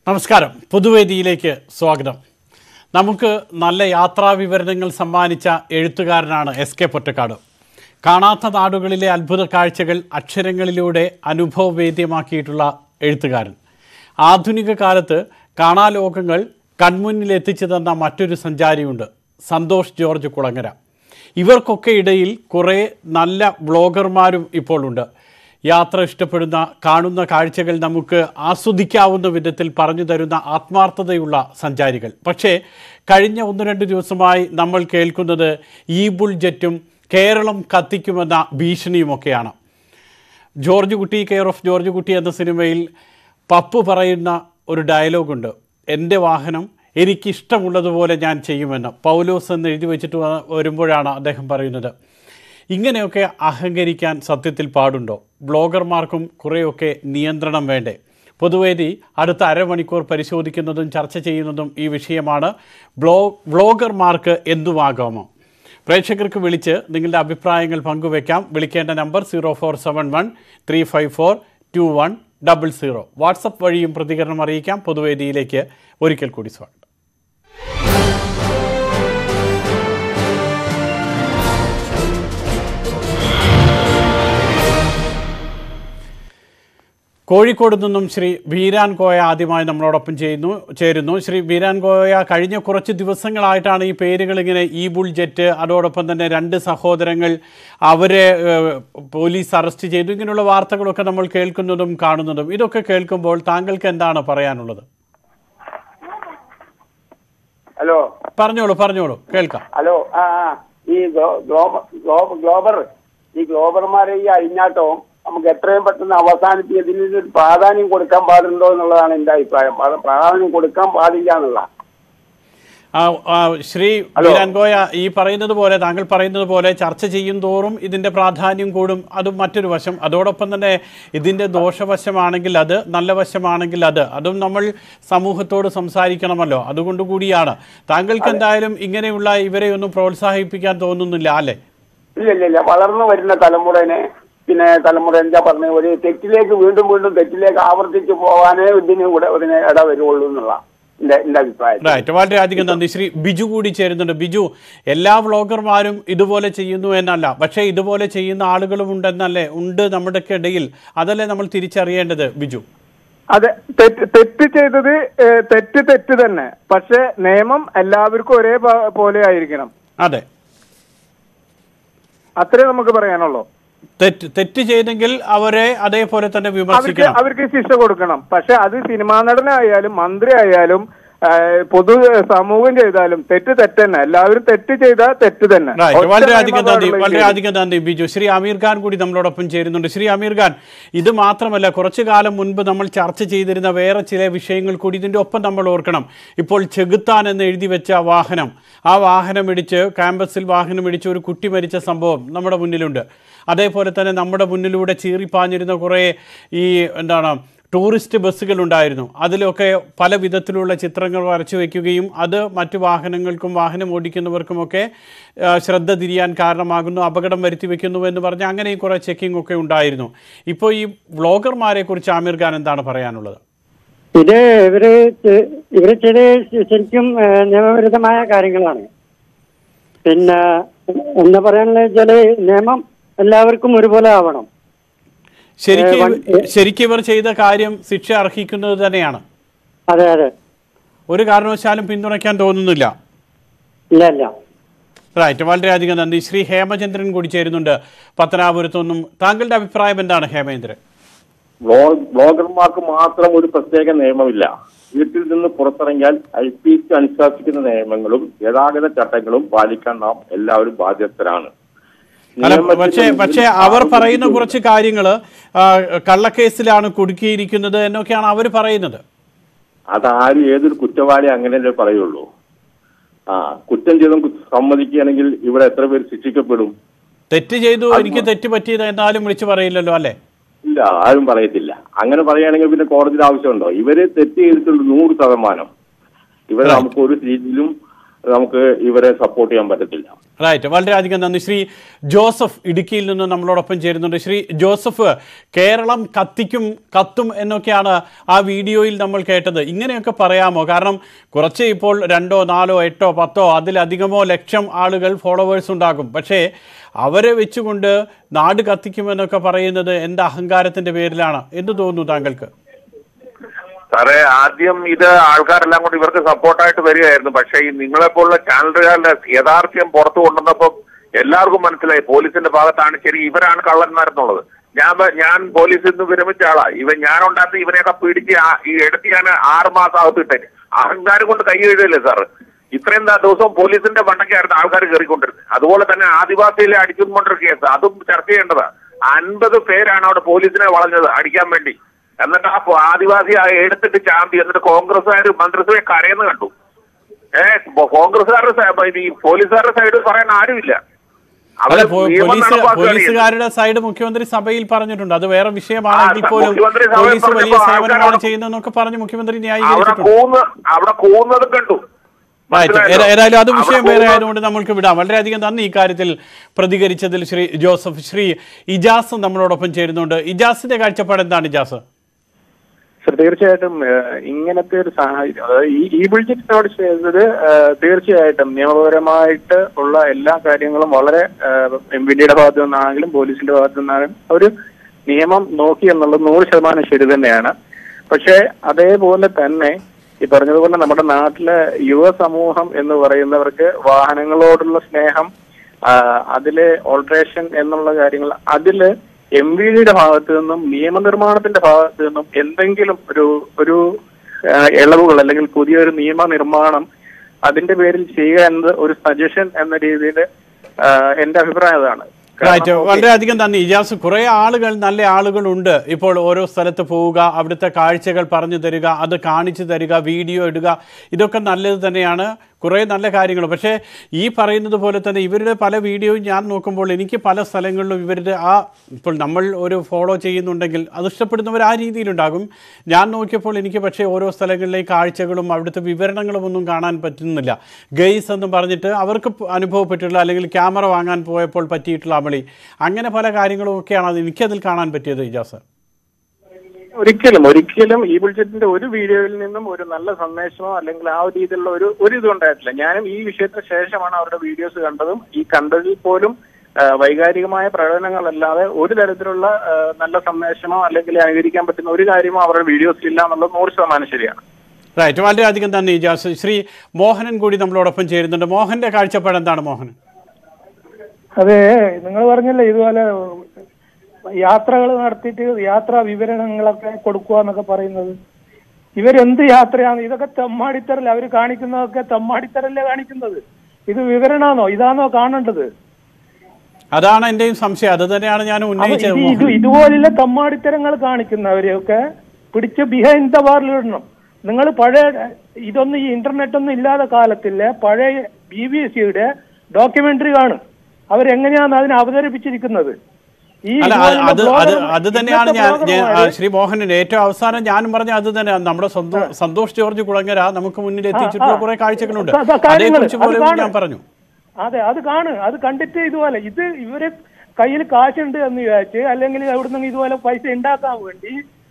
നമസ്കാരം. പൊതുവേദിയിലേക്ക് സ്വാഗതം. നമുക്ക് നല്ല യാത്രാ വിവരണങ്ങൾ സമ്മാനിച്ച എഴുത്തുകാരനാണ് എസ് കെ പൊറ്റക്കാട്. കാണാത്ത നാടുകളിലെ അത്ഭുത കാഴ്ചകൾ അക്ഷരങ്ങളിലൂടെ അനുഭവവേദ്യമാക്കിയിട്ടുള്ള എഴുത്തുകാരൻ. ആധുനിക കാലത്ത് കാണാലോകങ്ങൾ കൺമുന്നിലെത്തിച്ചു തന്ന മറ്റൊരു സഞ്ചാരിയുണ്ട്, സന്തോഷ് ജോർജ് കുളങ്ങര. ഇവർക്കൊക്കെ ഇടയിൽ കുറേ നല്ല ബ്ലോഗർമാരും ഇപ്പോൾ ഉണ്ട്. യാത്ര ഇഷ്ടപ്പെടുന്ന, കാണുന്ന കാഴ്ചകൾ നമുക്ക് ആസ്വദിക്കാവുന്ന വിധത്തിൽ പറഞ്ഞു തരുന്ന ആത്മാർത്ഥതയുള്ള സഞ്ചാരികൾ. പക്ഷേ കഴിഞ്ഞ 1-2 ദിവസമായി നമ്മൾ കേൾക്കുന്നത് ഈബുൾജെറ്റും കേരളം കത്തിക്കുമെന്ന ഭീഷണിയുമൊക്കെയാണ്. George Kutty, care of George Kutty എന്ന സിനിമയിൽ പപ്പു പറയുന്ന ഒരു ഡയലോഗുണ്ട്, എൻ്റെ വാഹനം എനിക്കിഷ്ടമുള്ളതുപോലെ ഞാൻ ചെയ്യുമെന്ന്. പൗലോസ് എന്ന് എഴുതി വെച്ചിട്ട് വരുമ്പോഴാണ് അദ്ദേഹം പറയുന്നത്. ഇങ്ങനെയൊക്കെ അഹങ്കരിക്കാൻ സത്യത്തിൽ പാടുണ്ടോ? ബ്ലോഗർമാർക്കും കുറേയൊക്കെ നിയന്ത്രണം വേണ്ടേ? പൊതുവേദി അടുത്ത അരമണിക്കൂർ പരിശോധിക്കുന്നതും ചർച്ച ചെയ്യുന്നതും ഈ വിഷയമാണ്. ബ്ലോഗർമാർക്ക് എന്തുമാകാമോ? പ്രേക്ഷകർക്ക് വിളിച്ച് നിങ്ങളുടെ അഭിപ്രായങ്ങൾ പങ്കുവയ്ക്കാം. വിളിക്കേണ്ട നമ്പർ 0471 354 2100. വാട്സപ്പ് വഴിയും പ്രതികരണം അറിയിക്കാം. പൊതുവേദിയിലേക്ക് ഒരിക്കൽ കൂടി സ്വാഗതം. കോഴിക്കോട് നിന്നും ശ്രീ ബീരാൻ കോയ ആദ്യമായി നമ്മളോടൊപ്പം ചേരുന്നു. ശ്രീ ബീരാൻ കോയ, കഴിഞ്ഞ കുറച്ച് ദിവസങ്ങളായിട്ടാണ് ഈ പേരുകൾ ഇങ്ങനെ ഈബുൾജെറ്റ്, അതോടൊപ്പം തന്നെ 2 സഹോദരങ്ങൾ, അവരെ പോലീസ് അറസ്റ്റ് ചെയ്തു, ഇങ്ങനെയുള്ള വാർത്തകളൊക്കെ നമ്മൾ കേൾക്കുന്നതും കാണുന്നതും. ഇതൊക്കെ കേൾക്കുമ്പോൾ താങ്കൾക്ക് എന്താണ് പറയാനുള്ളത്? ഹലോ, പറഞ്ഞോളൂ കേൾക്കാം. ഹലോ, ഈ ഗ്ലോബർമാരെ ഈ അഴിഞ്ഞാട്ടവും നമുക്ക് എത്രയും പെട്ടെന്ന് അവസാനിപ്പിച്ചതിന് പ്രാധാന്യം കൊടുക്കാൻ പാടുണ്ടോ എന്നുള്ളതാണ് എൻ്റെ അഭിപ്രായം. പ്രാധാന്യം കൊടുക്കാൻ പാടില്ല എന്നുള്ള. ശ്രീ ബീരാൻ കോയ, ഈ പറയുന്നത് പോലെ, താങ്കൾ പറയുന്നത് പോലെ ചർച്ച ചെയ്യും തോറും ഇതിന്റെ പ്രാധാന്യം കൂടും. അതും മറ്റൊരു വശം. അതോടൊപ്പം തന്നെ ഇതിന്റെ ദോഷവശമാണെങ്കിൽ അത്, നല്ല വശമാണെങ്കിൽ അതും നമ്മൾ സമൂഹത്തോട് സംസാരിക്കണമല്ലോ. അതുകൊണ്ട് കൂടിയാണ്. താങ്കൾക്ക് എന്തായാലും ഇങ്ങനെയുള്ള ഇവരെ ഒന്നും പ്രോത്സാഹിപ്പിക്കാൻ തോന്നുന്നില്ല അല്ലേ? ഇല്ല. വളർന്നു വരുന്ന തലമുറ എന്താ പറഞ്ഞ ഒരു തെറ്റിലേക്ക് വീണ്ടും തെറ്റിലേക്ക് ആവർത്തിച്ചു പോകാനേ ഇതിന് ഇട വരുള്ളൂ എന്നുള്ള എന്റെ അഭിപ്രായം. വളരെയധികം നന്ദി. ശ്രീ ബിജു കൂടി ചേരുന്നുണ്ട്. ബിജു, എല്ലാ വ്ളോഗർമാരും ഇതുപോലെ ചെയ്യുന്നു എന്നല്ല, പക്ഷേ ഇതുപോലെ ചെയ്യുന്ന ആളുകളും ഉണ്ട് നമ്മുടെ ഇടയിൽ. അതല്ലേ നമ്മൾ തിരിച്ചറിയേണ്ടത് ബിജു? അതെ, തെറ്റ് ചെയ്തത് തെറ്റ് തന്നെ. പക്ഷെ നിയമം എല്ലാവർക്കും ഒരേ പോലെ ആയിരിക്കണം. അതെ, അത്രേ നമുക്ക് പറയാനുള്ളൂ. തെറ്റ് ചെയ്തെങ്കിൽ അവരെ അതേപോലെ തന്നെ വിമർശിക്കണം, അവർക്ക് ശിക്ഷ കൊടുക്കണം. പക്ഷെ അത് സിനിമാ നടനായാലും മന്ത്രി ആയാലും പൊതു സമൂഹം ചെയ്താലും തെറ്റ് തന്നെ. എല്ലാവരും തെറ്റ് ചെയ്താൽ തെറ്റ് തന്നെ. വളരെയധികം നന്ദി ബിജു. ശ്രീ അമീർ ഖാൻ കൂടി നമ്മളോടൊപ്പം ചേരുന്നുണ്ട്. ശ്രീ അമീർ ഖാൻ, ഇത് മാത്രമല്ല, കുറച്ചു കാലം മുൻപ് നമ്മൾ ചർച്ച ചെയ്തിരുന്ന വേറെ ചില വിഷയങ്ങൾ കൂടി ഇതിൻ്റെ ഒപ്പം നമ്മൾ ഓർക്കണം. ഇപ്പോൾ ചെകുത്താൻ എന്ന് എഴുതി വെച്ച വാഹനം, ആ വാഹനം ഇടിച്ച്, ക്യാമ്പസിൽ വാഹനം ഇടിച്ച് ഒരു കുട്ടി മരിച്ച സംഭവം നമ്മുടെ മുന്നിലുണ്ട്. അതേപോലെ തന്നെ നമ്മുടെ മുന്നിലൂടെ ചീറിപ്പാഞ്ഞിരുന്ന കുറേ ടൂറിസ്റ്റ് ബസ്സുകൾ ഉണ്ടായിരുന്നു. അതിലൊക്കെ പല വിധത്തിലുള്ള ചിത്രങ്ങൾ വരച്ചു വയ്ക്കുകയും അത് മറ്റു വാഹനങ്ങൾക്കും വാഹനം ഓടിക്കുന്നവർക്കുമൊക്കെ ശ്രദ്ധ തിരിയാൻ കാരണമാകുന്നു, അപകടം വരുത്തി വെക്കുന്നു എന്ന് പറഞ്ഞ് അങ്ങനെ കുറേ ചെക്കിംഗ് ഒക്കെ ഉണ്ടായിരുന്നു. ഇപ്പോൾ ഈ വ്ളോഗർമാരെ കുറിച്ച് ആമിർ ഖാൻ എന്താണ് പറയാനുള്ളത്? ഇവര് ചെയ്ത് ശരിക്കും നിയമവിരുദ്ധമായ കാര്യങ്ങളാണ്. പിന്നെ എന്താ പറയാനുള്ള വെച്ചാല്, നിയമം എല്ലാവർക്കും ഒരുപോലെ ആവണം. ശരിക്കും ഇവർ ചെയ്ത കാര്യം ശിക്ഷ അർഹിക്കുന്നത് തന്നെയാണ്. അതെ, ഒരു കാരണവശാലും പിന്തുണയ്ക്കാൻ തോന്നുന്നില്ല. ഇല്ല. റൈറ്റ്, വളരെയധികം നന്ദി. ശ്രീ ഹേമചന്ദ്രൻ കൂടി ചേരുന്നുണ്ട് പത്തനാപുരത്തൊന്നും. താങ്കളുടെ അഭിപ്രായം എന്താണ് ഹേമേന്ദ്രൻ? ബ്ലോഗർമാർക്ക് മാത്രം ഒരു പ്രത്യേക നിയമമില്ല. വീട്ടിൽ നിന്ന് പുറത്തിറങ്ങിയാൽ IPC അനുശാസിക്കുന്ന നിയമങ്ങളും ഗതാഗത ചട്ടങ്ങളും പാലിക്കാൻ നാം എല്ലാവരും ബാധ്യസ്ഥരാണ്. പക്ഷേ അവർ പറയുന്ന കുറച്ച് കാര്യങ്ങൾ കള്ളക്കേസിലാണ് കുടുക്കിയിരിക്കുന്നത് എന്നൊക്കെയാണ് അവർ പറയുന്നത്. അതാരും ഏതൊരു കുറ്റവാളി അങ്ങനെയല്ലേ പറയുള്ളൂ. കുറ്റം ചെയ്തും സമ്മതിക്കുകയാണെങ്കിൽ ഇവിടെ എത്ര പേര് ശിക്ഷിക്കപ്പെടും? തെറ്റ് ചെയ്തു, എനിക്ക് തെറ്റ് പറ്റിയത് എന്നാലും വിളിച്ചു പറയില്ലല്ലോ അല്ലേ? ഇല്ല, ആരും പറയത്തില്ല. അങ്ങനെ പറയുകയാണെങ്കിൽ പിന്നെ കോടതിയുടെ ആവശ്യമുണ്ടോ? ഇവര് തെറ്റ് ചെയ്തിട്ടുള്ള 100%. ഇവരെ നമുക്ക് ഒരു രീതിയിലും നമുക്ക് ഇവരെ സപ്പോർട്ട് ചെയ്യാൻ പറ്റത്തില്ല. റൈറ്റ്, വളരെയധികം നന്ദി. ശ്രീ ജോസഫ് ഇടുക്കിയിൽ നിന്ന് നമ്മളോടൊപ്പം ചേരുന്നുണ്ട്. ശ്രീ ജോസഫ്, കേരളം കത്തും എന്നൊക്കെയാണ് ആ വീഡിയോയിൽ നമ്മൾ കേട്ടത്. ഇങ്ങനെയൊക്കെ പറയാമോ? കാരണം കുറച്ച് ഇപ്പോൾ 2, 4, 8, 10 അതിലധികമോ ലക്ഷം ആളുകൾ ഫോളോവേഴ്സ് ഉണ്ടാകും. പക്ഷേ അവരെ വെച്ചുകൊണ്ട് നാട് കത്തിക്കുമെന്നൊക്കെ പറയുന്നത് എന്ത് അഹങ്കാരത്തിൻ്റെ പേരിലാണ്? എന്ത് തോന്നുന്നു താങ്കൾക്ക്? സാറേ, ആദ്യം ഇത് ആൾക്കാരെല്ലാം കൊണ്ട് ഇവർക്ക് സപ്പോർട്ടായിട്ട് വരികയായിരുന്നു. പക്ഷേ ഈ നിങ്ങളെപ്പോലുള്ള ചാനലുകാരുടെ യഥാർത്ഥ്യം പുറത്തു കൊണ്ടുവന്നപ്പോൾ എല്ലാവർക്കും മനസ്സിലായി പോലീസിന്റെ ഭാഗത്താണ് ശരി, ഇവരാണ് കള്ളന്മാരെന്നുള്ളത്. ഞാൻ പോലീസിൽ നിന്ന് വിരമിച്ച ആളാ. ഞാൻ ഉണ്ടാക്കി ഇവരെയൊക്കെ പിടിച്ച് എടുത്ത് ഞാൻ 6 മാസം അകത്തിട്ടെ. അഹങ്കാരം കൊണ്ട് കൈ എഴുതല്ലേ സാർ? ഇത്രയും ദിവസവും പോലീസിന്റെ പണ്ടൊക്കെയായിരുന്നു ആൾക്കാർ കയറിക്കൊണ്ടിരുന്നത്. അതുപോലെ തന്നെ ആദിവാസിയിലെ അടിച്ചുകൊണ്ടൊരു കേസ്, അതും ചർച്ച ചെയ്യേണ്ടതാ. 50 പേരാണ് അവിടെ പോലീസിനെ വളഞ്ഞത് അടിക്കാൻ വേണ്ടി. എന്നിട്ട് ആ ആദിവാസി എടുത്തിട്ട് ചാമ്പി. എന്നിട്ട് കോൺഗ്രസ്സുകാർ മന്ത്രിസഭയെ കരയെന്ന് കണ്ടു. കോൺഗ്രസ്സുകാരുടെ ഈ പോലീസുകാരുടെ സൈഡ് പറയാൻ ആരുമില്ല. പോലീസുകാരുടെ സൈഡ് മുഖ്യമന്ത്രി സഭയിൽ പറഞ്ഞിട്ടുണ്ട്. അത് വേറെ വിഷയമാണെങ്കിൽ പോലും പോലീസ് വലിയ സേവനമാണ് ചെയ്യുന്നതെന്നൊക്കെ പറഞ്ഞ് മുഖ്യമന്ത്രി ന്യായീകരിച്ചിട്ടുണ്ട്. അവിടെ കൂന്നതും കണ്ടു. ഏതായാലും അത് വിഷയം വേറെ ആയതുകൊണ്ട് നമ്മൾക്ക് വിടാം. വളരെയധികം നന്ദി ഇക്കാര്യത്തിൽ പ്രതികരിച്ചതിൽ ശ്രീ ജോസഫ്. ശ്രീ ഇജാസ് നമ്മളോടൊപ്പം ചേരുന്നുണ്ട്. ഇജാസിന്റെ കാഴ്ചപ്പാട് എന്താണ് ഇജാസ്? തീർച്ചയായിട്ടും ഇങ്ങനത്തെ ഒരു സാഹചര്യം, അതായത് ഈ Ebulljetനോട് ചെയ്തത് തീർച്ചയായിട്ടും നിയമപരമായിട്ട് ഉള്ള എല്ലാ കാര്യങ്ങളും വളരെ MVDയുടെ ഭാഗത്തു നിന്നാണെങ്കിലും പോലീസിന്റെ ഭാഗത്തു നിന്നാണെങ്കിലും ഒരു നിയമം നോക്കി എന്നുള്ളത് 100% ശരി തന്നെയാണ്. പക്ഷേ അതേപോലെ തന്നെ ഈ പറഞ്ഞതുപോലെ നമ്മുടെ നാട്ടിലെ യുവസമൂഹം എന്ന് പറയുന്നവർക്ക് വാഹനങ്ങളോടുള്ള സ്നേഹം, അതിലെ ഓൾട്രേഷൻ എന്നുള്ള കാര്യങ്ങൾ, അതില് MVDയുടെ ഭാഗത്തു നിന്നും നിയമനിർമ്മാണത്തിന്റെ ഭാഗത്തു നിന്നും എന്തെങ്കിലും ഒരു ഇളവുകൾ അല്ലെങ്കിൽ പുതിയൊരു നിയമനിർമ്മാണം അതിന്റെ പേരിൽ ചെയ്യുക എന്നത് ഒരു സജഷൻ എന്ന രീതിയിൽ എന്റെ അഭിപ്രായം അതാണ്. വളരെയധികം നന്ദി ഇജാസ്. കുറെ ആളുകൾ, നല്ല ആളുകളുണ്ട് ഇപ്പോൾ ഓരോ സ്ഥലത്ത് പോവുക, അവിടുത്തെ കാഴ്ചകൾ പറഞ്ഞു തരിക, അത് കാണിച്ചു തരിക, വീഡിയോ ഇടുക, ഇതൊക്കെ നല്ലത് തന്നെയാണ്. കുറേ നല്ല കാര്യങ്ങൾ. പക്ഷേ ഈ പറയുന്നത് പോലെ തന്നെ ഇവരുടെ പല വീഡിയോയും ഞാൻ നോക്കുമ്പോൾ എനിക്ക് പല സ്ഥലങ്ങളിലും ഇവരുടെ ഇപ്പോൾ നമ്മൾ ഒരു ഫോളോ ചെയ്യുന്നുണ്ടെങ്കിൽ അത് ഇഷ്ടപ്പെടുന്നവർ ആ രീതിയിലുണ്ടാകും. ഞാൻ നോക്കിയപ്പോൾ എനിക്ക് പക്ഷേ ഓരോ സ്ഥലങ്ങളിലെയും കാഴ്ചകളും അവിടുത്തെ വിവരണങ്ങളും ഒന്നും കാണാൻ പറ്റുന്നില്ല. ഗെയ്സ് എന്ന് പറഞ്ഞിട്ട് അവർക്ക് അനുഭവപ്പെട്ടിട്ടുള്ള അല്ലെങ്കിൽ ക്യാമറ വാങ്ങാൻ പോയപ്പോൾ പറ്റിയിട്ടുള്ള അമളി, അങ്ങനെ പല കാര്യങ്ങളും ഒക്കെയാണ് എനിക്കതിൽ കാണാൻ പറ്റിയത് ഇജാസ്. ഒരിക്കലും Ebulljetന്റെ ഒരു വീഡിയോയിൽ നിന്നും ഒരു നല്ല സന്ദേശമോ അല്ലെങ്കിൽ ആ രീതിയിലുള്ള ഒരു ഇതും ഉണ്ടായിട്ടില്ല. ഞാനും ഈ വിഷയത്തിന് ശേഷമാണ് അവരുടെ വീഡിയോസ് കണ്ടതും. ഈ കണ്ടതിൽ പോലും വൈകാരികമായ പ്രകടനങ്ങളല്ലാതെ ഒരു തരത്തിലുള്ള നല്ല സന്ദേശമോ അല്ലെങ്കിൽ അനുകരിക്കാൻ പറ്റുന്ന ഒരു കാര്യമോ അവരുടെ വീഡിയോസിൽ ഇല്ല എന്നുള്ളത് 100% ശരിയാണ്. റൈറ്റ്, വളരെയധികം നന്ദി ഇജാസ്. ശ്രീ മോഹനൻ കൂടി നമ്മളോടൊപ്പം ചേരുന്നുണ്ട്. മോഹന്റെ കാഴ്ചപ്പാട് എന്താണ് മോഹൻ? അതെ, നിങ്ങൾ പറഞ്ഞല്ലേ ഇതുപോലെ യാത്രകൾ നടത്തിയിട്ട് യാത്രാ വിവരണങ്ങളൊക്കെ കൊടുക്കുക എന്നൊക്കെ പറയുന്നത്. ഇവരെന്ത് യാത്രയാണ് ഇതൊക്കെ? തെമ്മാടിത്തരല്ല അവർ കാണിക്കുന്നതൊക്കെ, തെമ്മാടിത്തരല്ലേ കാണിക്കുന്നത്? ഇത് വിവരണാണോ? ഇതാണോ കാണേണ്ടത്? അതാണ് എന്റെയും സംശയം. അത് തന്നെയാണ് ഞാൻ ഉന്നയിച്ചത്. ഇതുപോലുള്ള തെമ്മാടിത്തരങ്ങൾ കാണിക്കുന്നവരെയൊക്കെ പിടിച്ച് ബിഹൈൻഡ് ദ ബാറിൽ ഇടണം. നിങ്ങൾ പഴയ ഇതൊന്നും ഈ ഇന്റർനെറ്റ് ഒന്നും ഇല്ലാത്ത കാലത്തിലെ പഴയ BBC-യുടെ ഡോക്യുമെന്ററി കാണും. അവരെങ്ങനെയാണ് അതിനെ അവതരിപ്പിച്ചിരിക്കുന്നത്. അത് തന്നെയാണ് ഞാൻ ശ്രീ മോഹനൻ ഏറ്റവും അവസാനം ഞാനും പറഞ്ഞ അത് തന്നെയാണ്. നമ്മുടെ സന്തോഷ് ജോർജ് കുളങ്ങര നമുക്ക് മുന്നിൽ എത്തിച്ചിട്ടുള്ള കുറെ കാഴ്ചകളുണ്ട്. അതേക്കുറിച്ച് പോലും ഞാൻ പറഞ്ഞു. അതെ, അത് കണ്ടിട്ട് ഇതുപോലെ ഇവര് കയ്യിൽ കാശുണ്ട് എന്ന് വിചാരിച്ച് അല്ലെങ്കിൽ എവിടുന്ന് ഇതുപോലെ പൈസ ഉണ്ടാക്കാൻ വേണ്ടി.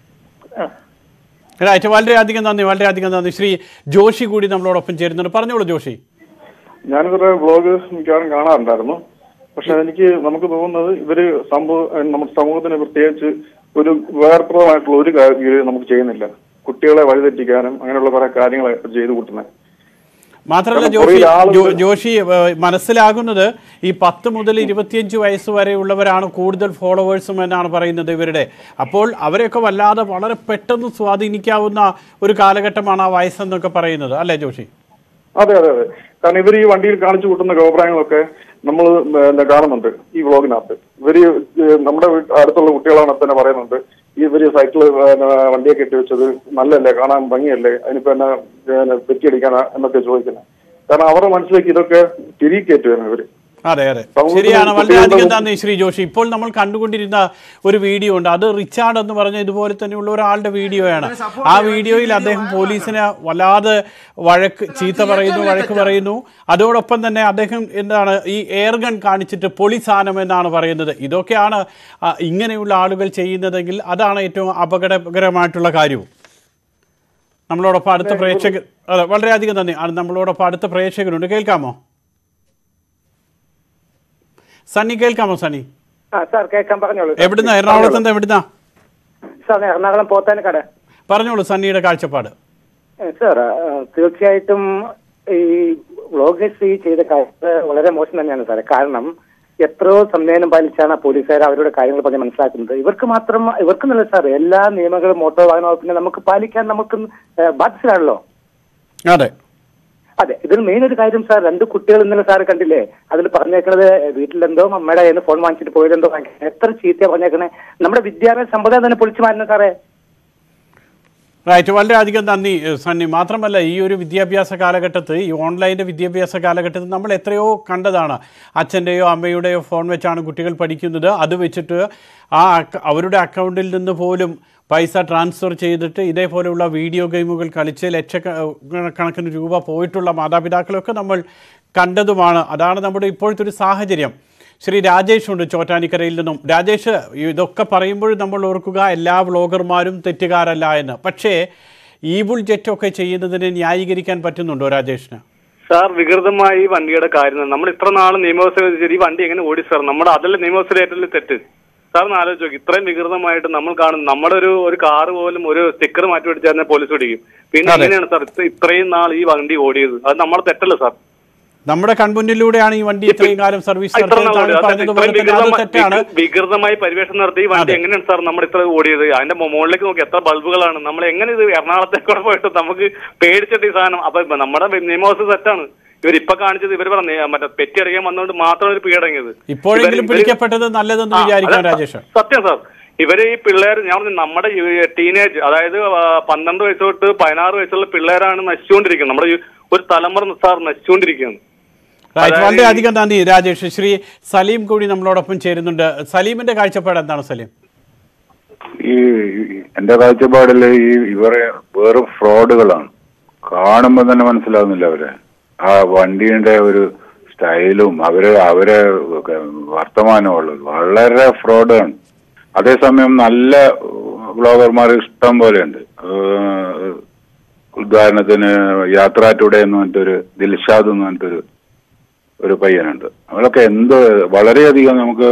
വളരെയധികം നന്ദി. ശ്രീ ജോഷി കൂടി നമ്മളോടൊപ്പം ചേരുന്നുണ്ട്. പറഞ്ഞോളൂ ജോഷി. ഞാനിവരുടെ വ്ളോഗ് മിക്കവാറും കാണാറുണ്ടായിരുന്നു. പക്ഷെ നമുക്ക് തോന്നുന്നത് ഇവര് നമ്മുടെ സമൂഹത്തിന് പ്രത്യേകിച്ച് ഒരു ഉപകാരപ്രദമായിട്ടുള്ള ഒരു കാര്യം നമുക്ക് ചെയ്യുന്നില്ല. കുട്ടികളെ വഴിതെറ്റിക്കാനും അങ്ങനെയുള്ള കുറെ കാര്യങ്ങൾ ചെയ്തു കൂട്ടുന്നത്. മാത്രമല്ല ജോഷി മനസ്സിലാകുന്നത് ഈ 10 മുതൽ 25 വയസ്സ് വരെയുള്ളവരാണ് കൂടുതൽ ഫോളോവേഴ്സും എന്നാണ് പറയുന്നത് ഇവരുടെ. അപ്പോൾ അവരെയൊക്കെ വല്ലാതെ വളരെ പെട്ടെന്ന് സ്വാധീനിക്കാവുന്ന ഒരു കാലഘട്ടമാണ് ആ വയസ്സെന്നൊക്കെ പറയുന്നത്, അല്ലേ ജോഷി? അതെ. കാരണം ഇവർ ഈ വണ്ടിയിൽ കാണിച്ചു കൂട്ടുന്ന ഗോപ്രായങ്ങളൊക്കെ നമ്മൾ കാണുന്നുണ്ട് ഈ വ്ളോഗിനകത്ത്. ഇവര് നമ്മുടെ അടുത്തുള്ള കുട്ടികളാണ് തന്നെ പറയുന്നുണ്ട്, ഇവര് സൈക്കിള് വണ്ടിയൊക്കെ ഇട്ട് വെച്ചത് നല്ലല്ലേ, കാണാൻ ഭംഗിയല്ലേ, അതിനിപ്പോ എന്നാ പെറ്റിയടിക്കാനാ എന്നൊക്കെ ചോദിക്കുന്നത്. കാരണം അവരുടെ മനസ്സിലേക്ക് ഇതൊക്കെ തിരികെ കയറ്റുകയാണ് ഇവര്. അതെ അതെ ശരിയാണ്. വളരെയധികം നന്ദി ശ്രീ ജോഷി. ഇപ്പോൾ നമ്മൾ കണ്ടുകൊണ്ടിരുന്ന ഒരു വീഡിയോ ഉണ്ട്. അത് റിച്ചാർഡ് എന്ന് പറഞ്ഞ ഇതുപോലെ തന്നെയുള്ള ഒരാളുടെ വീഡിയോയാണ്. ആ വീഡിയോയിൽ അദ്ദേഹം പോലീസിനെ വല്ലാതെ ചീത്ത പറയുന്നു, വഴക്ക് പറയുന്നു. അതോടൊപ്പം തന്നെ അദ്ദേഹം എന്താണ് ഈ എയർ ഗൺ കാണിച്ചിട്ട് പൊളി സാധനം എന്നാണ് പറയുന്നത്. ഇതൊക്കെയാണ് ഇങ്ങനെയുള്ള ആളുകൾ ചെയ്യുന്നതെങ്കിൽ അതാണ് ഏറ്റവും അപകടകരമായിട്ടുള്ള കാര്യവും. നമ്മളോടൊപ്പം അടുത്ത പ്രേക്ഷകർ, അതെ വളരെയധികം നന്ദി. നമ്മളോടൊപ്പം അടുത്ത പ്രേക്ഷകരുണ്ട്. കേൾക്കാമോ സണ്ണി? കേൾക്കാമോ സണ്ണി? സാർ കേൾക്കാൻ പറഞ്ഞോളൂ. എവിടുന്ന? എറണാകുളത്ത് നിന്ന് എവിടുന്ന? സാർ എറണാകുളം പോത്താനിക്കട. പറഞ്ഞോളൂ സണ്ണിയുടെ കാഴ്ചപ്പാട്. സാർ തീർച്ചയായിട്ടും ഈ വ്ളോഗേഴ്സ് ചെയ്ത കാര്യം വളരെ മോശം തന്നെയാണ് സാറേ. കാരണം എത്രയോ സംവിധാനം പാലിച്ചാണ് പോലീസുകാർ അവരുടെ കാര്യങ്ങൾ പറഞ്ഞ് മനസ്സിലാക്കുന്നത്. ഇവർക്ക് നല്ല സാർ എല്ലാ നിയമങ്ങളും മോട്ടോർ വാഹന വകുപ്പിനെ നമുക്ക് പാലിക്കാൻ നമുക്ക് ബാധ്യതയാണല്ലോ. അതെ അതെ, ഇതിൽ മെയിൻ ഒരു കാര്യം സാർ, 2 കുട്ടികൾ ഇന്നലെ സാറ് കണ്ടില്ലേ, അതിൽ പറഞ്ഞേക്കണത് വീട്ടിലെന്തോ അമ്മയുടെ കയ്യിൽ നിന്ന് ഫോൺ വാങ്ങിച്ചിട്ട് പോയതെന്തോ എത്ര ചീത്ത പറഞ്ഞേക്കണേ. നമ്മുടെ വിദ്യാഭ്യാസ സമ്പ്രദായം തന്നെ പൊളിച്ചു മാറ്റുന്ന സാറേ. റൈറ്റ്, വളരെയധികം നന്ദി സണ്ണി. മാത്രമല്ല ഈ ഒരു വിദ്യാഭ്യാസ കാലഘട്ടത്തിൽ, ഈ ഓൺലൈൻ്റെ വിദ്യാഭ്യാസ കാലഘട്ടത്തിൽ നമ്മൾ എത്രയോ കണ്ടതാണ്. അച്ഛൻ്റെയോ അമ്മയുടെയോ ഫോൺ വെച്ചാണ് കുട്ടികൾ പഠിക്കുന്നത്. അത് വെച്ചിട്ട് അവരുടെ അക്കൗണ്ടിൽ നിന്ന് പോലും പൈസ ട്രാൻസ്ഫർ ചെയ്തിട്ട് ഇതേപോലെയുള്ള വീഡിയോ ഗെയിമുകൾ കളിച്ച് ലക്ഷക്കണക്കിന് രൂപ പോയിട്ടുള്ള മാതാപിതാക്കളൊക്കെ നമ്മൾ കണ്ടതുമാണ്. അതാണ് നമ്മുടെ ഇപ്പോഴത്തെ ഒരു സാഹചര്യം. ശ്രീ രാജേഷ് ഉണ്ട് ചോറ്റാനിക്കരയിൽ നിന്നും. രാജേഷ്, ഇതൊക്കെ പറയുമ്പോൾ നമ്മൾ ഓർക്കുക എല്ലാ വ്ളോഗർമാരും തെറ്റുകാരല്ല എന്ന്. പക്ഷേ ഈബുൾജെറ്റ് ഒക്കെ ചെയ്യുന്നതിനെ ന്യായീകരിക്കാൻ പറ്റുന്നുണ്ടോ രാജേഷിന്? സാർ, വികൃതമായി വണ്ടിയുടെ കാര്യം നമ്മൾ ഇത്ര നാൾ നിയമവ്യവസ്ഥ ഈ വണ്ടി എങ്ങനെ ഓടി സാർ? നമ്മുടെ അതല്ല നിയമവ്യവസ്ഥയിലെ തെറ്റ് സാർ. ഒന്ന് ആലോചിച്ച് നോക്കി, ഇത്രയും വികൃതമായിട്ട് നമ്മൾ കാണുന്നു. നമ്മുടെ ഒരു കാറ് പോലും ഒരു സ്റ്റിക്കർ മാറ്റി പിടിച്ചാൽ പോലീസ് പിടിക്കും. പിന്നെ എങ്ങനെയാണ് സാർ ഇത്രയും നാൾ ഈ വണ്ടി ഓടിയത്? അത് നമ്മുടെ തെറ്റല്ല സാർ. നമ്മുടെ കൺമുന്നിലൂടെയാണ് ഈ വണ്ടി ഇത്രയും കാലം സർവീസ് വികൃതമായി പരിവേഷം നടത്തി ഈ വണ്ടി എങ്ങനെയാണ് സാർ നമ്മൾ ഇത്ര ഓടിയത്? അതിന്റെ മുകളിലേക്ക് നോക്കി എത്ര ബൾബുകളാണ്. നമ്മൾ എങ്ങനെ ഇത് എറണാകുളത്തേക്കൂടെ പോയിട്ട് നമുക്ക് പേടിച്ചിട്ട് ഈ സാധനം. അപ്പൊ നമ്മുടെ നിയമവ്യവസ്ഥ തെറ്റാണ്. ഇവരിപ്പൊ കാണിച്ചത് ഇവർ പറഞ്ഞ മറ്റേ പെറ്റി അടയ്ക്കാൻ വന്നുകൊണ്ട് മാത്രം ഒരു പിടിയടങ്ങിയത്. ഇപ്പോഴെങ്കിലും പിടിക്കപ്പെട്ടത് നല്ലതെന്ന് വിചാരിക്കാൻ രാജേഷ്. സത്യം സാർ, ഇവര് ഈ പിള്ളേർ, ഞാൻ പറഞ്ഞു നമ്മുടെ ടീനേജ്, അതായത് 12 വയസ്സ് തൊട്ട് 16 വയസ്സുള്ള പിള്ളേരാണ് നശിച്ചുകൊണ്ടിരിക്കുന്നത്. നമ്മുടെ ഒരു തലമുറ സാർ നശിച്ചുകൊണ്ടിരിക്കുകയാണ്. വളരെയധികം നന്ദി രാജേഷ്. ശ്രീ സലീം കൂടി നമ്മളോടൊപ്പം ചേരുന്നുണ്ട്. സലീമിന്റെ കാഴ്ചപ്പാട് എന്താണ് സലീം? എന്റെ കാഴ്ചപ്പാടില് ഇവരെ വേറെ ഫ്രോഡുകളാണ്. കാണുമ്പോ തന്നെ മനസ്സിലാവുന്നില്ല അവരെ. ആ വണ്ടിയുടെ ഒരു സ്റ്റൈലും അവരെ വർത്തമാനമുള്ളത് വളരെ ഫ്രോഡാണ്. അതേസമയം നല്ല വ്ളോഗർമാർ ഇഷ്ടം പോലെയുണ്ട്. ഉദാഹരണത്തിന് യാത്രാ ടുഡേ എന്ന് പറഞ്ഞിട്ടൊരു ദിൽഷാദ് എന്ന് പറഞ്ഞിട്ടൊരു പയ്യനുണ്ട്. അവരൊക്കെ വളരെയധികം നമുക്ക്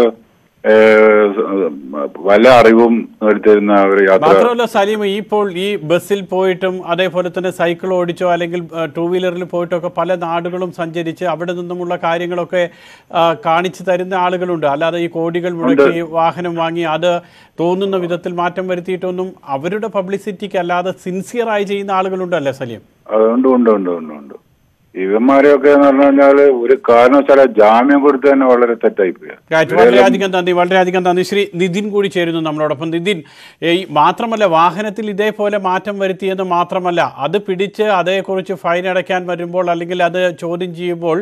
വല്ല അറിവും നേടിത്തരുന്ന ഒരു യാത്ര. മാത്രമല്ല സലീം, ഇപ്പോൾ ഈ ബസ്സിൽ പോയിട്ടും അതേപോലെ തന്നെ സൈക്കിൾ ഓടിച്ചോ അല്ലെങ്കിൽ 2 വീലറിൽ പോയിട്ടൊക്കെ പല നാടുകളും സഞ്ചരിച്ച് അവിടെ നിന്നുമുള്ള കാര്യങ്ങളൊക്കെ കാണിച്ചു തരുന്ന ആളുകളുണ്ട്. അല്ലാതെ ഈ കോടികൾ മുടക്കി വാഹനം വാങ്ങി അത് തോന്നുന്ന വിധത്തിൽ മാറ്റം വരുത്തിയിട്ടൊന്നും അവരുടെ പബ്ലിസിറ്റിക്ക് അല്ലാതെ സിൻസിയറായി ചെയ്യുന്ന ആളുകളുണ്ടല്ലേ സലീം? അതുകൊണ്ട് ഉണ്ട്. ഇവന്മാരെയൊക്കെ എന്ന് പറഞ്ഞു കഴിഞ്ഞാൽ ഒരു കാരണവശാല ജാമ്യം കൊടുത്ത് തന്നെ വളരെ തെറ്റായിപ്പോയി. വളരെയധികം നന്ദി. ശ്രീ നിതിൻ കൂടി ചേരുന്നു നമ്മളോടൊപ്പം. നിതിൻ, മാത്രമല്ല വാഹനത്തിൽ ഇതേപോലെ മാറ്റം വരുത്തിയെന്ന് മാത്രമല്ല, അത് പിടിച്ച് അതേക്കുറിച്ച് ഫൈൻ അടയ്ക്കാൻ വരുമ്പോൾ അല്ലെങ്കിൽ അത് ചോദ്യം ചെയ്യുമ്പോൾ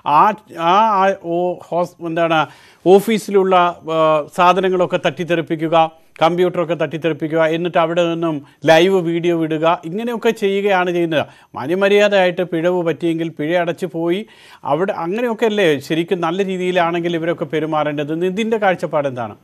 എന്താണ് ഓഫീസിലുള്ള സാധനങ്ങളൊക്കെ തട്ടിത്തെറിപ്പിക്കുക, കമ്പ്യൂട്ടറൊക്കെ തട്ടിത്തെറിപ്പിക്കുക, എന്നിട്ട് അവിടെ നിന്നും ലൈവ് വീഡിയോ വിടുക, ഇങ്ങനെയൊക്കെ ചെയ്യുകയാണ് ചെയ്യുന്നത്. മാന്യമര്യാദയായിട്ട് പിഴവ് പറ്റിയെങ്കിൽ പിഴ അടച്ചു പോയി അവിടെ അങ്ങനെയൊക്കെ അല്ലേ ശരിക്കും നല്ല രീതിയിലാണെങ്കിൽ ഇവരൊക്കെ പെരുമാറേണ്ടത്. നിതിൻ്റെ കാഴ്ചപ്പാട് എന്താണ്?